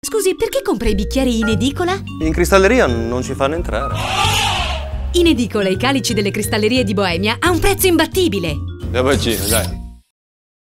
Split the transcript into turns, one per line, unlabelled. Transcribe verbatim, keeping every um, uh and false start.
Scusi, perché compra i bicchieri in edicola?
In cristalleria non ci fanno entrare.
In edicola i calici delle cristallerie di Boemia a un prezzo imbattibile.
Da bacino, dai.